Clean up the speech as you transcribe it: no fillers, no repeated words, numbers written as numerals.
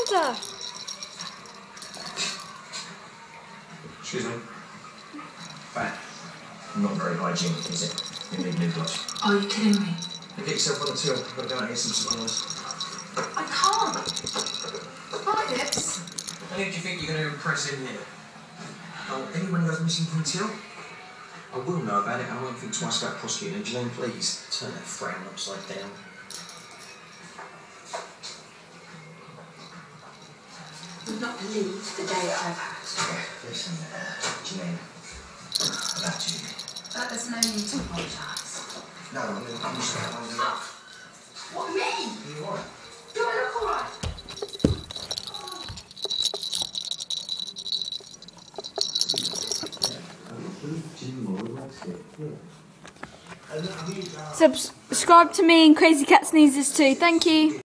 water. Excuse me. Fat. Not very hygienic, is it? You need new gloves. Oh, are you kidding me? You get yourself on the till. I've got to go out and get some supplies. I can't. Like this. Who do you think you're going to impress in here? Oh, anyone who goes missing from the till? I will know about it and I won't think twice about prosecuting. Janine, please turn that frown upside down. You'll not believe the day I've had. Listen, Janine, about you. There's no need to apologise. No, I'm going to punish that one. What, me? You what? Do I look alright? Subscribe to me and Crazy Cat Sneezes too. Thank you.